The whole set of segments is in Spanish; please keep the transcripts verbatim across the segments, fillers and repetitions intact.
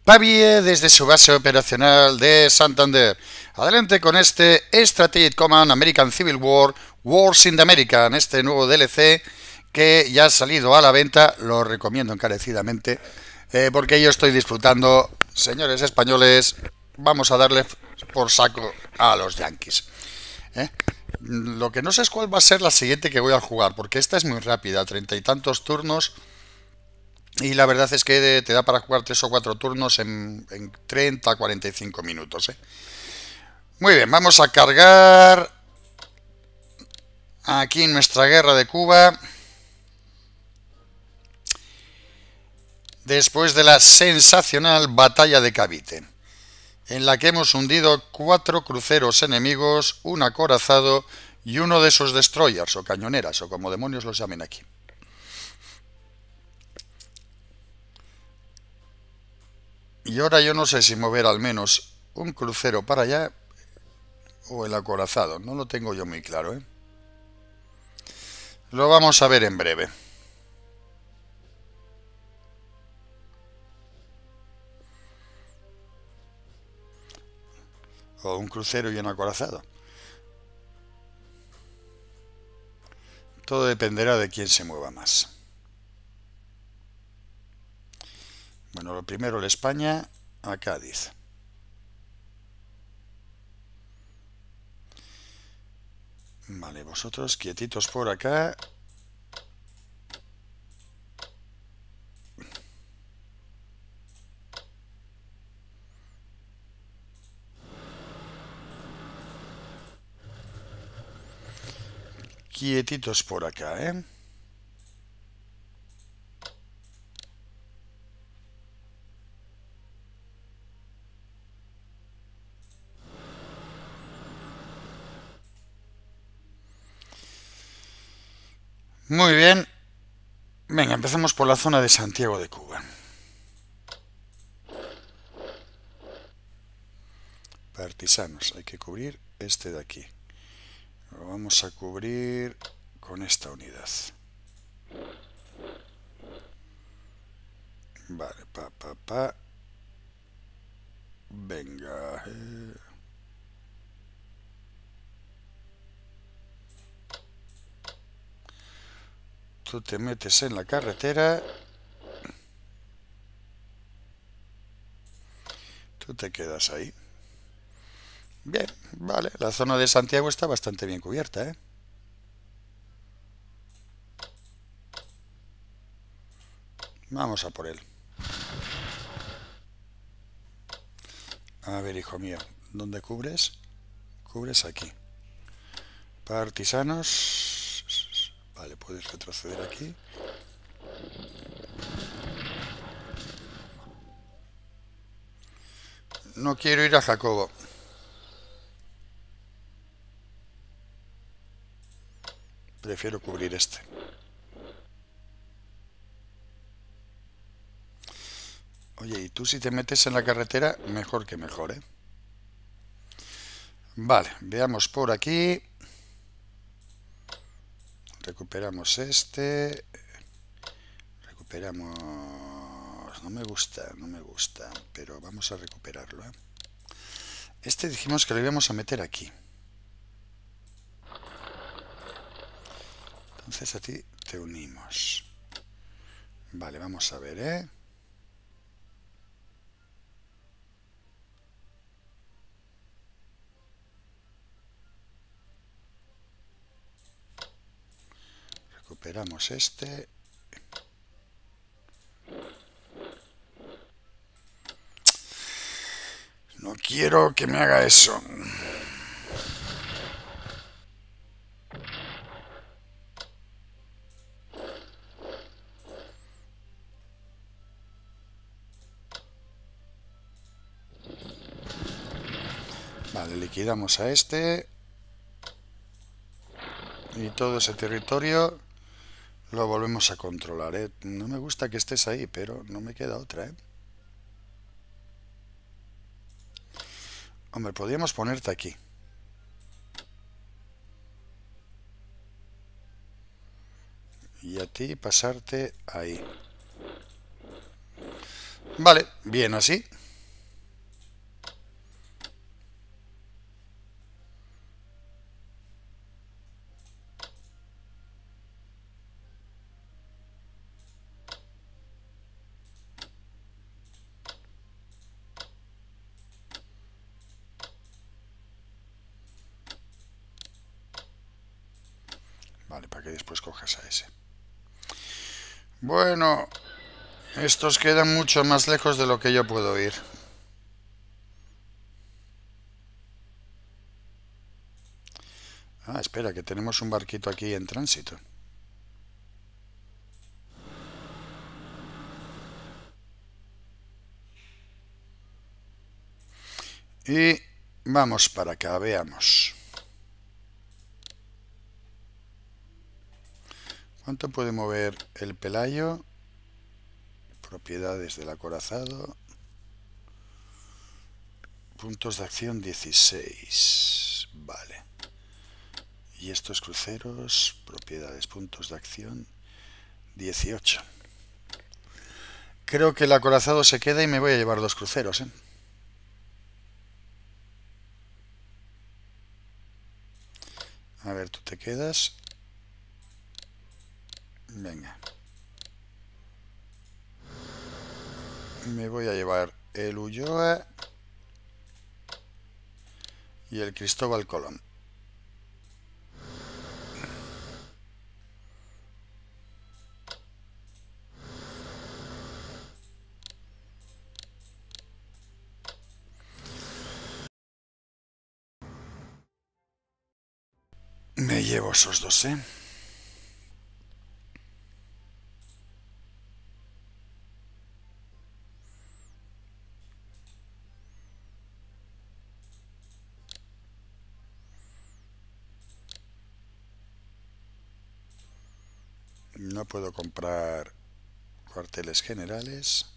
Pavie desde su base operacional de Santander. Adelante con este Strategic Command American Civil War, Wars in the American, este nuevo D L C que ya ha salido a la venta, lo recomiendo encarecidamente, eh, porque yo estoy disfrutando. Señores españoles, vamos a darle por saco a los yankees. ¿Eh? Lo que no sé es cuál va a ser la siguiente que voy a jugar, porque esta es muy rápida, treinta y tantos turnos. Y la verdad es que te da para jugar tres o cuatro turnos en, en treinta a cuarenta y cinco minutos. ¿eh? Muy bien, vamos a cargar aquí nuestra guerra de Cuba. Después de la sensacional batalla de Cavite, en la que hemos hundido cuatro cruceros enemigos, un acorazado y uno de sus destroyers o cañoneras, o como demonios los llamen aquí. Y ahora yo no sé si mover al menos un crucero para allá o el acorazado. No lo tengo yo muy claro, ¿eh? Lo vamos a ver en breve. O un crucero y un acorazado. Todo dependerá de quién se mueva más. Bueno, lo primero la España a Cádiz. Vale, vosotros quietitos por acá. Quietitos por acá, ¿eh? Muy bien. Venga, empezamos por la zona de Santiago de Cuba. Partisanos, hay que cubrir este de aquí. Lo vamos a cubrir con esta unidad. Vale, pa, pa, pa. Venga. Eh. Tú te metes en la carretera. Tú te quedas ahí. Bien, vale. La zona de Santiago está bastante bien cubierta, ¿eh? Vamos a por él. A ver, hijo mío, ¿dónde cubres? Cubres aquí. Partisanos. Vale, puedes retroceder aquí. No quiero ir a Jacobo. Prefiero cubrir este. Oye, y tú si te metes en la carretera, mejor que mejor, ¿eh? Vale, veamos por aquí. Recuperamos este. Recuperamos... No me gusta, no me gusta, pero vamos a recuperarlo, ¿eh? Este dijimos que lo íbamos a meter aquí. Entonces a ti te unimos. Vale, vamos a ver, ¿eh? Recuperamos este. No quiero que me haga eso. Vale, liquidamos a este. Y todo ese territorio lo volvemos a controlar, ¿eh? No me gusta que estés ahí, pero no me queda otra, ¿eh? Hombre, podríamos ponerte aquí. Y a ti pasarte ahí. Vale, bien así. después cojas a ese. Bueno, estos quedan mucho más lejos de lo que yo puedo ir. Ah, espera, que tenemos un barquito aquí en tránsito. Y vamos para acá, veamos. ¿Cuánto puede mover el Pelayo? Propiedades del acorazado. Puntos de acción dieciséis. Vale. Y estos cruceros, propiedades, puntos de acción dieciocho. Creo que el acorazado se queda y me voy a llevar dos cruceros, ¿eh? A ver, tú te quedas. Venga. Me voy a llevar el Ulloa y el Cristóbal Colón. Me llevo esos dos, ¿eh? No puedo comprar cuarteles generales.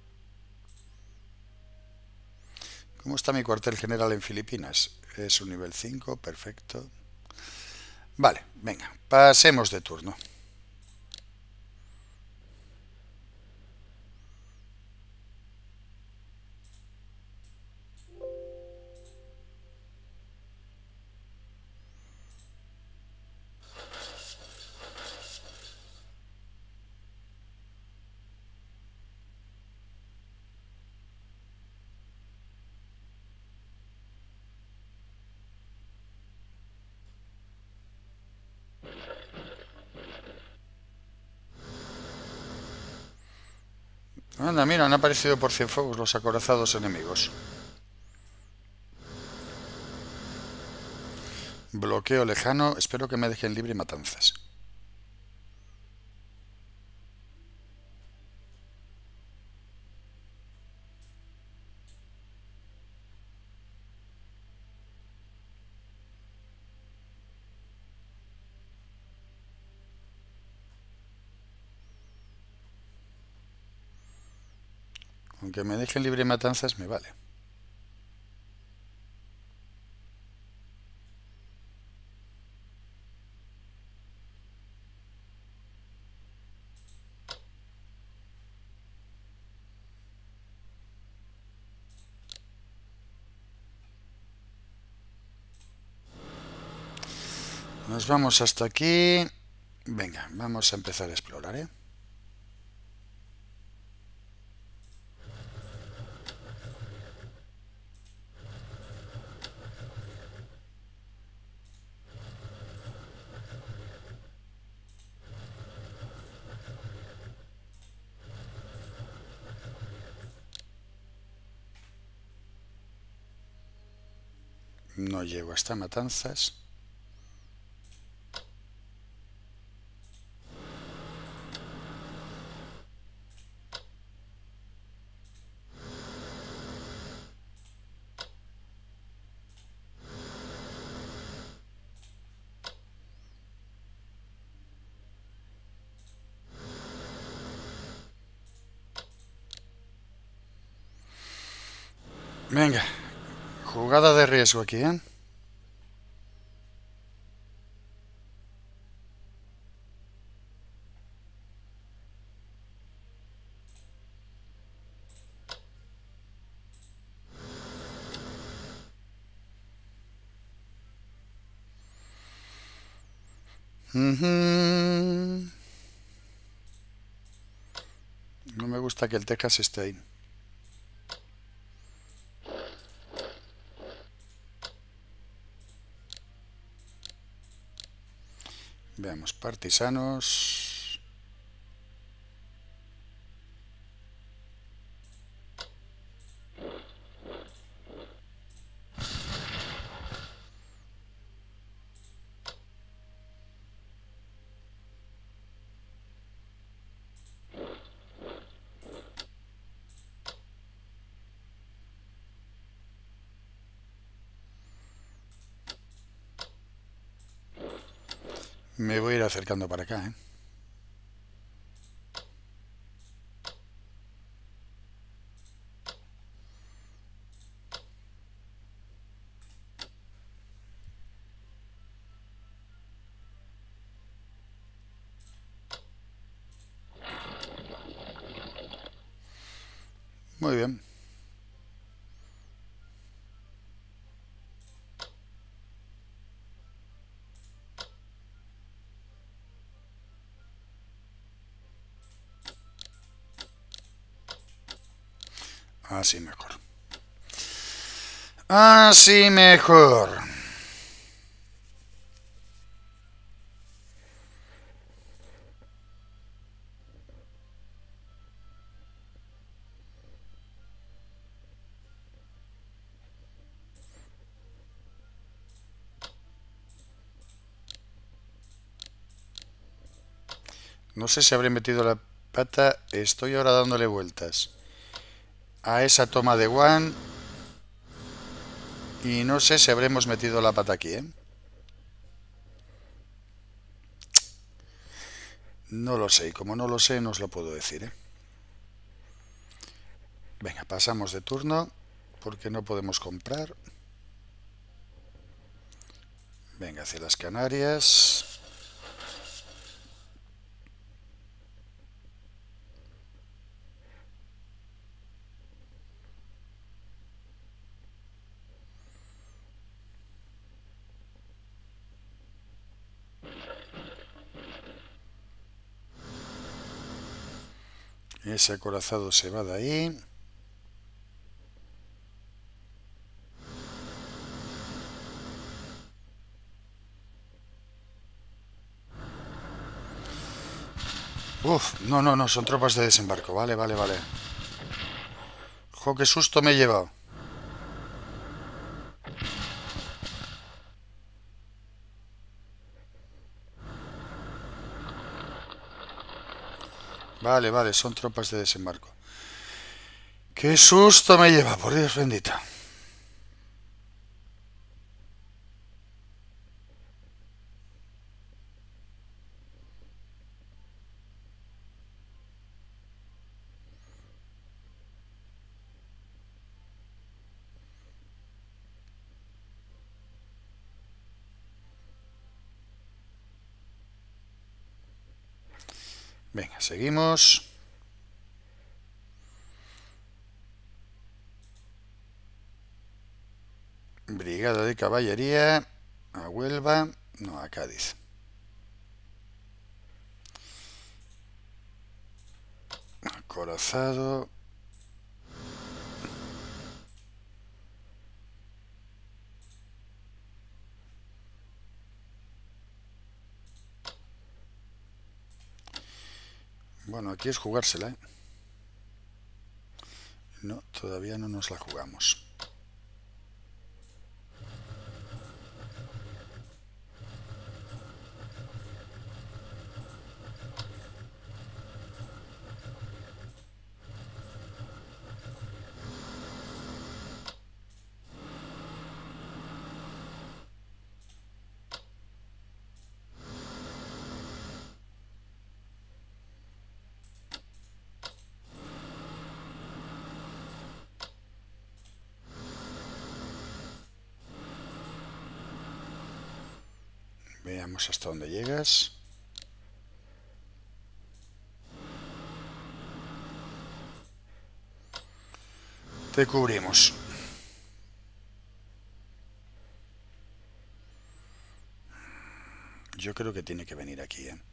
¿Cómo está mi cuartel general en Filipinas? Es un nivel cinco, perfecto. Vale, venga, pasemos de turno. Anda, mira, han aparecido por Cienfuegos los acorazados enemigos. Bloqueo lejano, espero que me dejen libre Matanzas. Aunque me dejen libre Matanzas me vale. Nos vamos hasta aquí. Venga, vamos a empezar a explorar, ¿eh? No llego hasta Matanzas. Venga, jugada de riesgo aquí, ¿eh? Uh-huh. No me gusta que el Texas esté ahí. Veamos, partisanos. Me voy a ir acercando para acá, ¿eh? Muy bien. Así mejor. Así mejor. No sé si habré metido la pata. Estoy ahora dándole vueltas a esa toma de one. Y no sé si habremos metido la pata aquí, ¿eh? No lo sé. Y como no lo sé, no os lo puedo decir, ¿eh? Venga, pasamos de turno. Porque no podemos comprar. Venga, hacia las Canarias. Ese acorazado se va de ahí. Uf, no, no, no, son tropas de desembarco. Vale, vale, vale. Jo, qué susto me he llevado. Vale, vale, son tropas de desembarco. Qué susto me lleva, por Dios bendito. Venga, seguimos. Brigada de caballería. A Huelva. No, a Cádiz. Acorazado. Bueno, aquí es jugársela, ¿eh? No, todavía no nos la jugamos. Veamos hasta dónde llegas. Te cubrimos. Yo creo que tiene que venir aquí, ¿eh?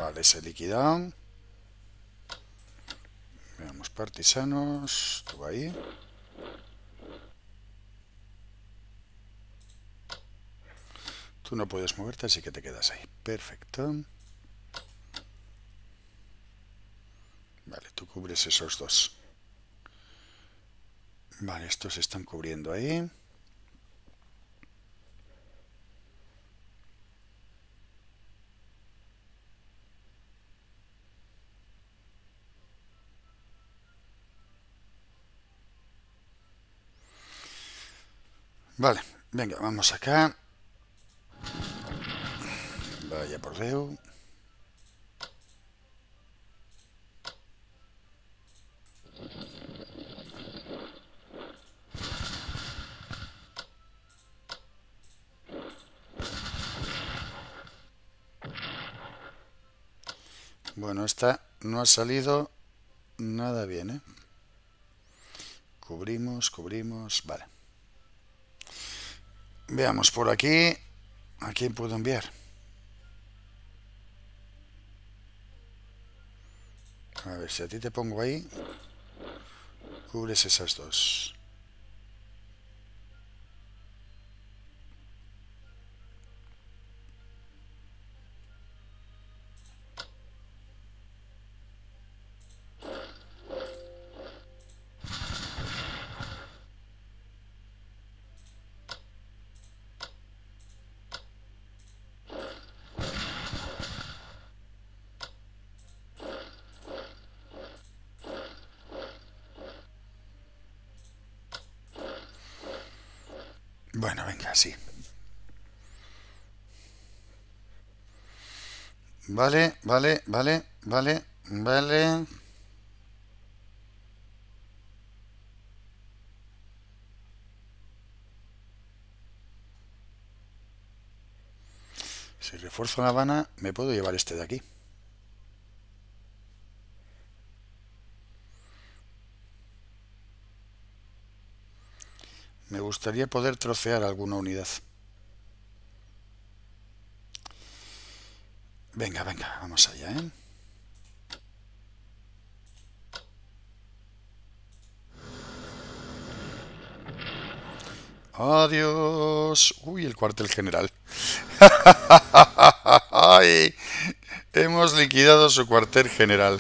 Vale, se liquidan. Veamos, partisanos. Tú ahí. Tú no puedes moverte, así que te quedas ahí. Perfecto. Vale, tú cubres esos dos. Vale, estos se están cubriendo ahí. Vale, venga, vamos acá. Vaya por Déu. Bueno, esta no ha salido nada bien, ¿eh? Cubrimos, cubrimos, vale. Veamos por aquí. ¿A quién puedo enviar? A ver, si a ti te pongo ahí, cubres esas dos. Bueno, venga, sí. Vale, vale, vale, vale, vale. Si refuerzo La Habana, me puedo llevar este de aquí. Me gustaría poder trocear alguna unidad. Venga, venga, vamos allá, ¿eh? Adiós. Uy, el cuartel general. Ay, hemos liquidado su cuartel general.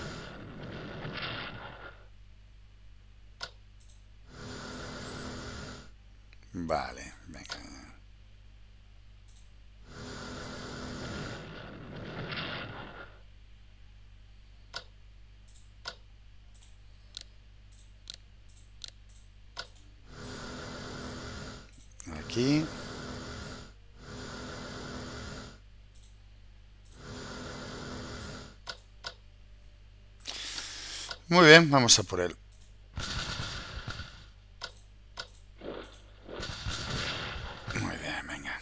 Vale, venga. Aquí. Muy bien, vamos a por él. Muy bien, venga.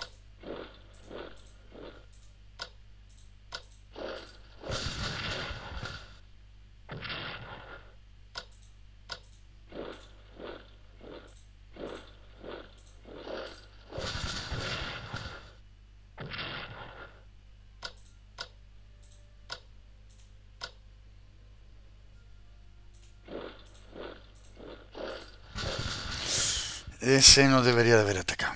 Ese no debería de haber atacado.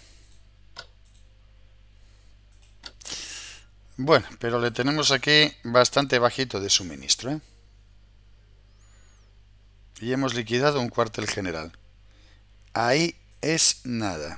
Bueno, pero le tenemos aquí bastante bajito de suministro, ¿eh? Y hemos liquidado un cuartel general. Ahí es nada.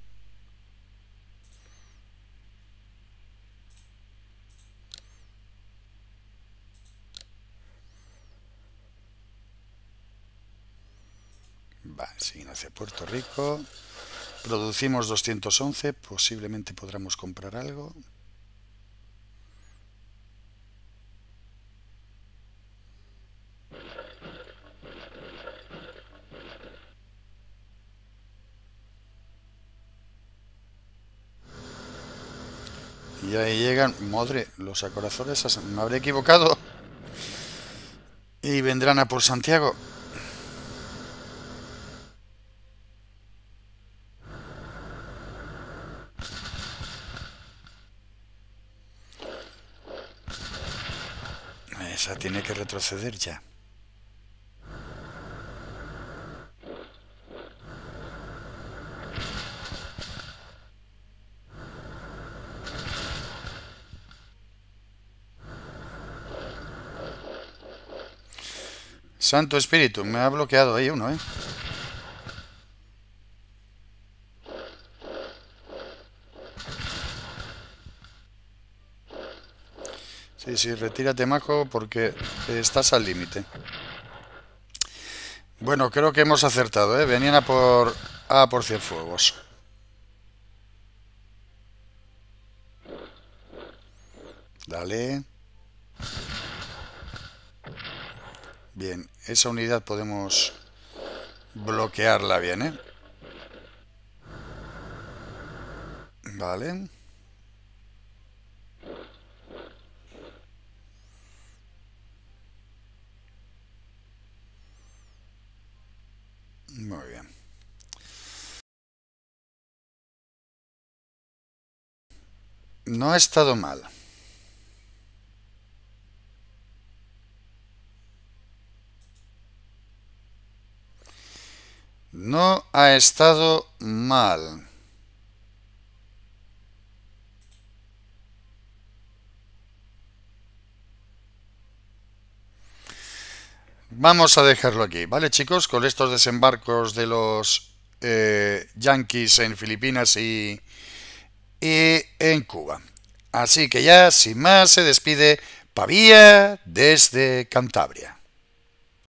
Vale, siguen hacia Puerto Rico. Producimos doscientos once. Posiblemente podamos comprar algo. Y ahí llegan. Madre, los acorazones. Me habré equivocado. Y vendrán a por Santiago. sea, tiene que retroceder ya. Santo Espíritu, me ha bloqueado ahí uno, ¿eh? Sí, sí, retírate, majo, porque estás al límite. Bueno, creo que hemos acertado, ¿eh? Venían a por, a por Cienfuegos. Dale. Bien, esa unidad podemos bloquearla bien, ¿eh? Vale. Muy bien. No ha estado mal. No ha estado mal. Vamos a dejarlo aquí, ¿vale, chicos? Con estos desembarcos de los eh, yanquis en Filipinas y, y en Cuba. Así que ya, sin más, se despide Pavía desde Cantabria.